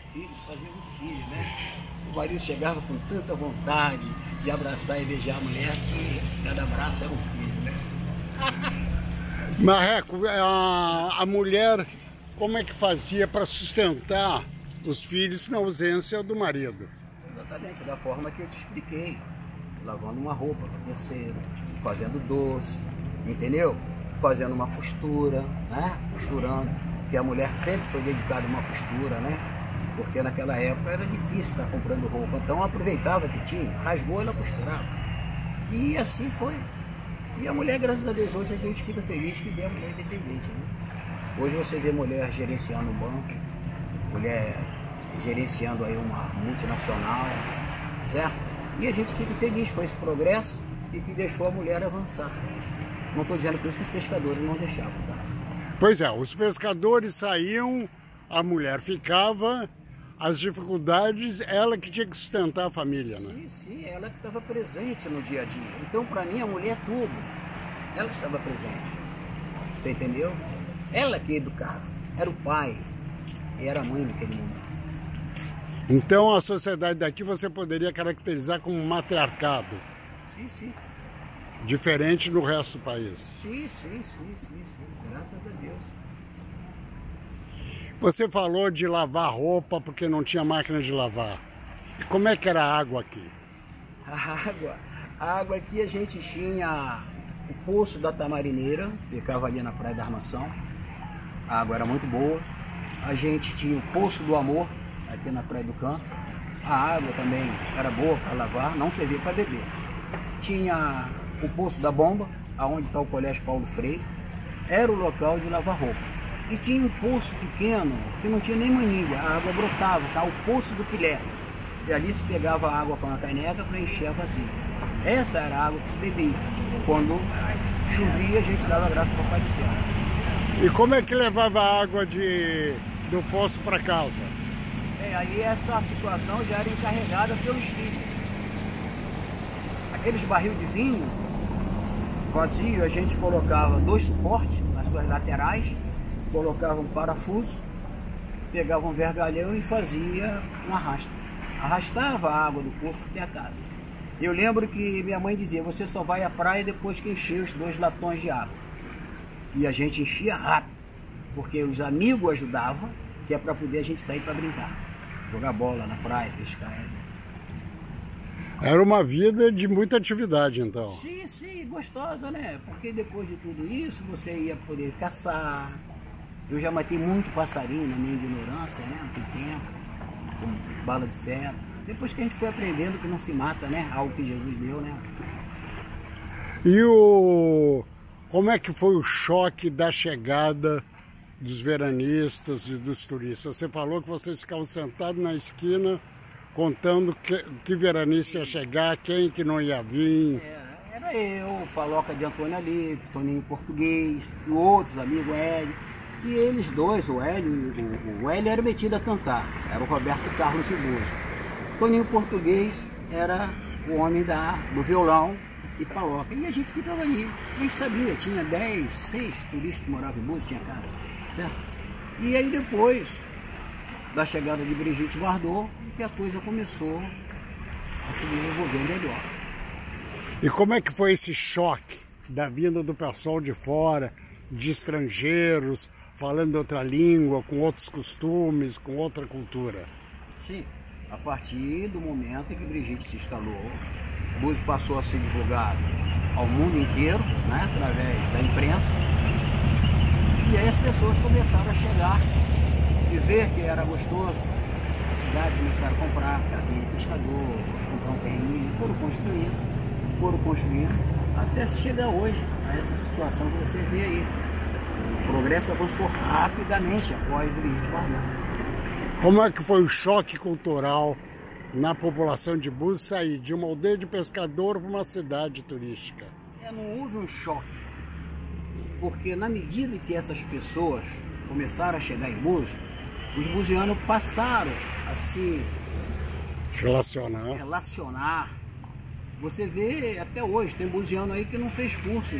filhos, fazia muitos filhos, né? O marido chegava com tanta vontade de abraçar e beijar a mulher que cada abraço era um filho, né? Marreco, a mulher, como é que fazia para sustentar os filhos na ausência do marido? Exatamente, da forma que eu te expliquei. Lavando uma roupa para terceiro, fazendo doce, entendeu? Fazendo uma costura, né? Costurando, porque a mulher sempre foi dedicada a uma costura, né? Porque naquela época era difícil estar comprando roupa, então aproveitava que tinha, rasgou, ela costurava. E assim foi. E a mulher, graças a Deus, hoje a gente fica feliz que vê a mulher independente, né? Hoje você vê mulher gerenciando um banco, mulher gerenciando aí uma multinacional, certo? E a gente fica feliz com esse progresso e que deixou a mulher avançar. Não estou dizendo por isso que os pescadores não deixavam, tá? Pois é, os pescadores saíam, a mulher ficava, as dificuldades, ela que tinha que sustentar a família, né? Sim, sim, ela que estava presente no dia a dia. Então, para mim, a mulher é tudo. Ela que estava presente. Você entendeu? Ela que educava. Era o pai e era a mãe naquele momento. Então, a sociedade daqui você poderia caracterizar como um matriarcado. Sim, sim. Diferente do resto do país. Sim, sim, sim, sim, sim. Graças a Deus. Você falou de lavar roupa porque não tinha máquina de lavar. E como é que era a água aqui? A água aqui a gente tinha o poço da Tamarineira, ficava ali na Praia da Armação. A água era muito boa. A gente tinha o Poço do Amor, aqui na Praia do Canto. A água também era boa para lavar, não servia para beber. Tinha o Poço da Bomba, aonde está o Colégio Paulo Freire. Era o local de lavar roupa. E tinha um poço pequeno, que não tinha nem manilha, a água brotava, tá? O Poço do Quilé. E ali se pegava a água com uma caneca para encher a vazia. Essa era a água que se bebia. Quando chovia, a gente dava graça para o Pai do Céu. E como é que levava a água do poço para casa? Aí essa situação já era encarregada pelos filhos. Aqueles barril de vinho vazio, a gente colocava 2 suportes nas suas laterais, colocava um parafuso, pegava um vergalhão e fazia um arrasto. Arrastava a água do poço até a casa. Eu lembro que minha mãe dizia, você só vai à praia depois que encher os 2 latões de água. E a gente enchia rápido, porque os amigos ajudavam, que é para poder a gente sair para brincar. Jogar bola na praia, pescar. Era uma vida de muita atividade, então. Sim, sim, gostosa, né? Porque depois de tudo isso, você ia poder caçar. Eu já matei muito passarinho na minha ignorância, né? Há muito tempo, com bala de seta. Depois que a gente foi aprendendo que não se mata, né? Algo que Jesus deu, né? E como é que foi o choque da chegada dos veranistas e dos turistas? Você falou que vocês ficavam sentados na esquina contando que veranista ia chegar, quem que não ia vir. Era eu, o Paloca de Antônio ali, Toninho Português, e outros amigos, o Hélio. E eles dois, o Hélio era metido a cantar, era o Roberto Carlos de Búzios. Toninho Português era o homem do violão e Paloca. E a gente ficava ali, a gente sabia, tinha 10, 6 turistas que moravam em Búzios, tinha casa, certo? E aí depois da chegada de Brigitte Bardot, que a coisa começou a se desenvolver melhor. E como é que foi esse choque da vinda do pessoal de fora, de estrangeiros, falando outra língua, com outros costumes, com outra cultura? Sim, a partir do momento em que Brigitte se instalou, Búzios passou a ser divulgado ao mundo inteiro, né, através da imprensa, e aí as pessoas começaram a chegar e ver que era gostoso. A cidade começaram a comprar casinha de pescador, comprar um terreno, foram construindo, até se chegar hoje a essa situação que você vê aí. O progresso avançou rapidamente após Brigitte Bardot. Como é que foi o choque cultural na população de Búzios sair de uma aldeia de pescador para uma cidade turística? Não houve um choque, porque na medida que essas pessoas começaram a chegar em Búzios, os buzianos passaram a se relacionar. Você vê até hoje, tem buziano aí que não fez curso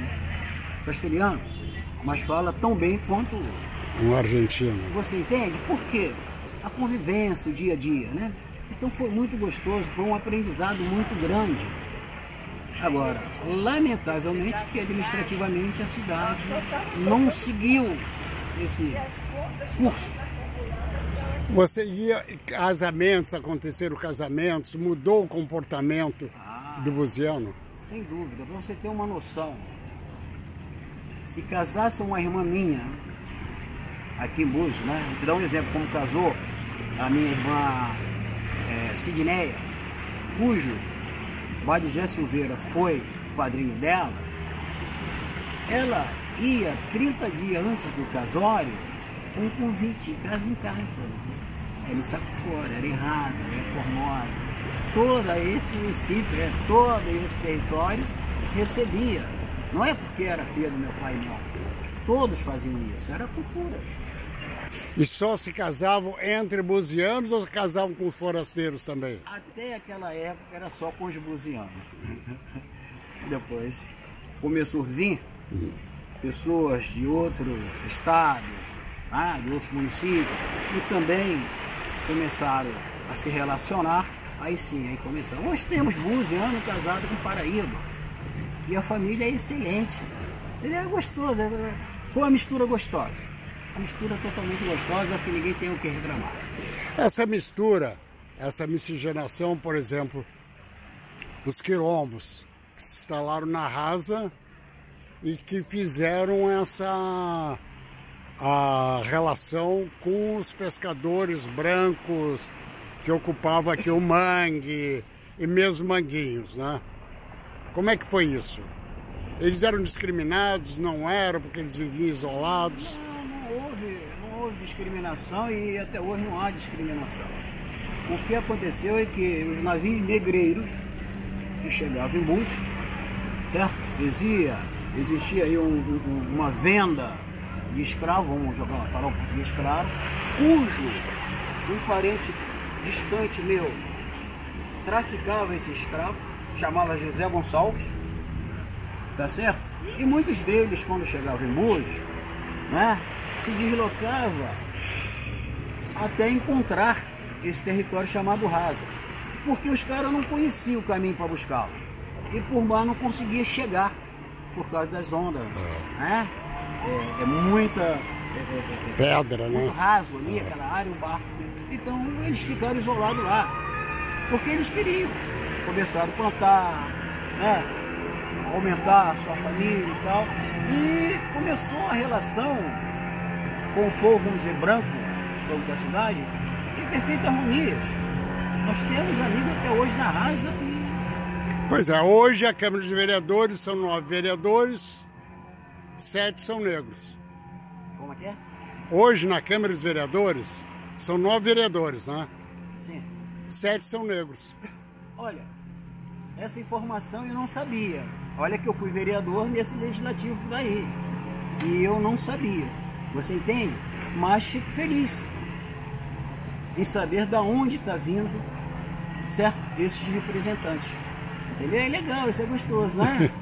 castelhano, mas fala tão bem quanto um argentino. Você entende? Por quê? a convivência, o dia a dia, né? Então foi muito gostoso, foi um aprendizado muito grande. Agora, lamentavelmente, que administrativamente a cidade não seguiu esse curso. Você ia, casamentos, aconteceram casamentos, mudou o comportamento do buziano? Sem dúvida, para você ter uma noção, se casasse uma irmã minha, aqui em Búzios, né? Vou te dar um exemplo, como casou a minha irmã Sidneia, cujo Badijé Silveira foi padrinho dela, ela ia 30 dias antes do casório com um convite casa em casa. Era em Saco Fora, era em Rasa, era em Formosa. Todo esse município, todo esse território recebia. Não é porque era filha do meu pai, não. Todos faziam isso, era cultura. E só se casavam entre buzianos ou se casavam com forasteiros também? Até aquela época era só com os buzianos. Depois começou a vir pessoas de outros estados, de outros municípios, e também começaram a se relacionar. Aí sim, aí começaram. Hoje temos buziano casado com paraíba. E a família é excelente. Ele é gostoso, foi uma mistura gostosa. Uma mistura totalmente gostosa, acho que ninguém tem o que reclamar. Essa mistura, essa miscigenação, por exemplo, os quilombos que se instalaram na Rasa e que fizeram a relação com os pescadores brancos que ocupavam aqui o mangue e mesmo Manguinhos, né? Como é que foi isso? Eles eram discriminados, não eram, porque eles viviam isolados? Não houve discriminação e até hoje não há discriminação. O que aconteceu é que os navios negreiros que chegavam em Búzios, certo? Existia aí uma venda de escravo, vamos falar um português claro, cujo um parente distante meu traficava esse escravo, chamava José Gonçalves, tá certo? E muitos deles, quando chegavam em Búzios, né, se deslocava até encontrar esse território chamado Rasa, porque os caras não conheciam o caminho para buscá-lo e por mar não conseguia chegar por causa das ondas, né? É muita pedra, né? Muito raso ali, aquela área, o barco. Então eles ficaram isolados lá, porque eles queriam começar a plantar, né? Aumentar a sua família e tal. E começou a relação com o povo, vamos dizer, branco, povo da cidade, em perfeita harmonia. Nós temos amigos até hoje na Rasa. Pois é, hoje a Câmara de Vereadores são 9 vereadores, 7 são negros. Como é que é? Hoje na Câmara dos Vereadores são 9 vereadores, né? Sim. 7 são negros. Olha, essa informação eu não sabia. Olha que eu fui vereador nesse legislativo daí. E eu não sabia. Você entende? Mas fico feliz em saber de onde está vindo, certo? Esses representantes. Ele é legal, isso é gostoso, né?